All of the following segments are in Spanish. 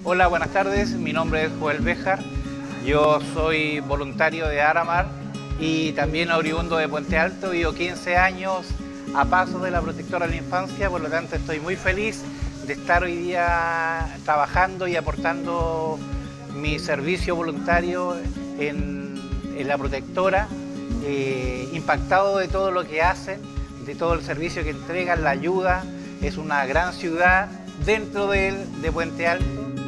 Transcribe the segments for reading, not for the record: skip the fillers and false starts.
Hola, buenas tardes. Mi nombre es Joel Béjar. Yo soy voluntario de Aramar y también oriundo de Puente Alto. Vivo 15 años a paso de la protectora de la infancia, por lo tanto estoy muy feliz de estar hoy día trabajando y aportando mi servicio voluntario en la protectora, impactado de todo lo que hacen, de todo el servicio que entregan, la ayuda. Es una gran ciudad dentro de Puente Alto.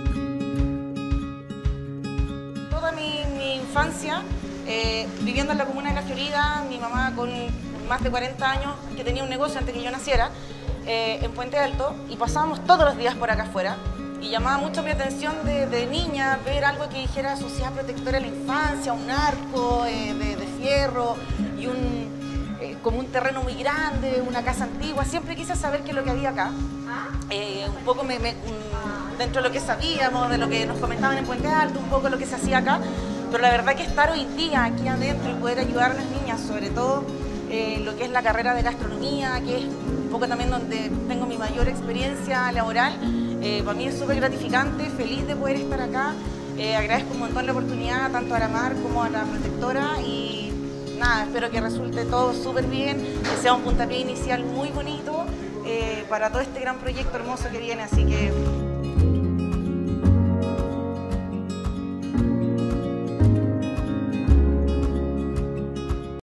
Toda mi infancia viviendo en la comuna de La Florida, mi mamá con más de 40 años, que tenía un negocio antes que yo naciera, en Puente Alto, y pasábamos todos los días por acá afuera, y llamaba mucho mi atención de niña ver algo que dijera Sociedad Protectora de la Infancia, un arco de fierro y como un terreno muy grande, una casa antigua. Siempre quise saber qué es lo que había acá. Un poco dentro de lo que sabíamos, de lo que nos comentaban en Puente Alto, un poco lo que se hacía acá, pero la verdad que estar hoy día aquí adentro y poder ayudar a las niñas, sobre todo lo que es la carrera de gastronomía, que es un poco también donde tengo mi mayor experiencia laboral, para mí es súper gratificante, feliz de poder estar acá. Agradezco un montón la oportunidad tanto a Aramar como a la protectora y nada, espero que resulte todo súper bien, que sea un puntapié inicial muy bonito para todo este gran proyecto hermoso que viene, así que